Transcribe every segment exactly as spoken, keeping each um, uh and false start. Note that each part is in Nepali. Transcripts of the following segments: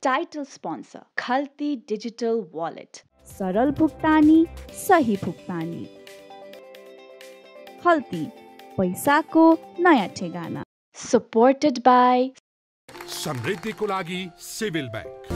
Title sponsor Khalti Digital Wallet. सरल भुक्तानी, सही भुक्तानी। खल्ती, पैसाको नयाँ ठेगाना। Supported by समृद्धिको लागि सिभिल बैंक,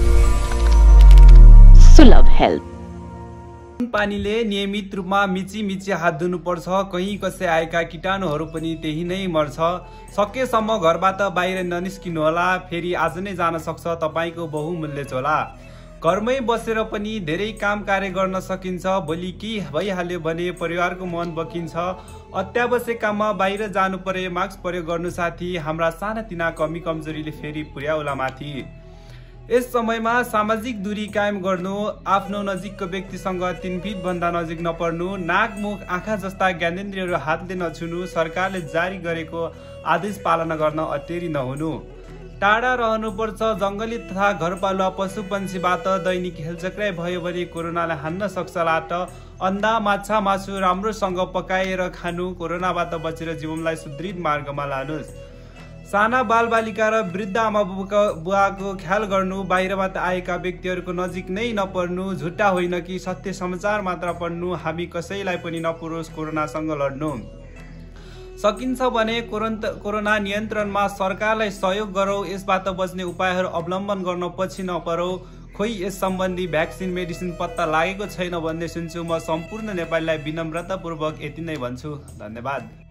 सुलभ हेल्थ। पानीले नियमित रूपमा मिची मिची हात धुनुपर्छ। कहीँ कसै आएका कीटाणुहरू पनि त्यही नै मर्छ। सकेसम्म घरबाट बाहिर ननिस्किनु होला, फेरि आज नै जान सक्छ तपाईको बहुमूल्य झोला। घरमै बसेर पनि धेरै काम कार्य गर्न सकिन्छ। भोलि के भइहाल्यो भने परिवारको मन बकिन्छ। अत्यावश्यक काममा बाहिर जानु परे मास्क प्रयोग गर्नु साथी। हाम्रा सानातिना कमी कमजोरीले फेरि पुर्याउला माथि। यस समयमा सामाजिक दूरी कायम गर्नु, आफ्नो नजिकको व्यक्तिसँग तीन फिट भन्दा नजिक नपर्नु, नाक मुख आँखा जस्ता ज्ञानेन्द्रियहरू हातले नछुनु, सरकारले जारी गरेको आदेश पालना गर्न अटेरी नहुनु, टाढा रहनुपर्छ जंगली तथा घरपालुवा पशु पंक्षीबाट। दैनिक हेलचक्राइ भयो भने कोरोनाले हान्न सक्छ लाट। अन्डा माछा मासु राम्रोसँग पकाएर खानु, कोरोनाबाट बचेर जीवनलाई सुदृढ मार्गमा लानुस्। साना बालबालिका र वृद्ध आमा बुवाको ख्याल गर्नु, बाहिरबाट आएका व्यक्तिहरूको नजिक नै नपर्नु, झुट्टा होइन कि सत्य समाचार मात्र पढ्नु, हामी कसैलाई पनि नपुरोस् कोरोनासँग लड्नु। सकिन्छ भने कोरोना नियन्त्रणमा सरकारलाई सहयोग गरौँ, यसबाट बच्ने उपायहरू अवलम्बन गर्न पछि नपरौँ। खोइ यस सम्बन्धी भ्याक्सिन मेडिसिन पत्ता लागेको छैन भन्ने सुन्छु। म सम्पूर्ण नेपालीलाई विनम्रतापूर्वक यति नै भन्छु। धन्यवाद।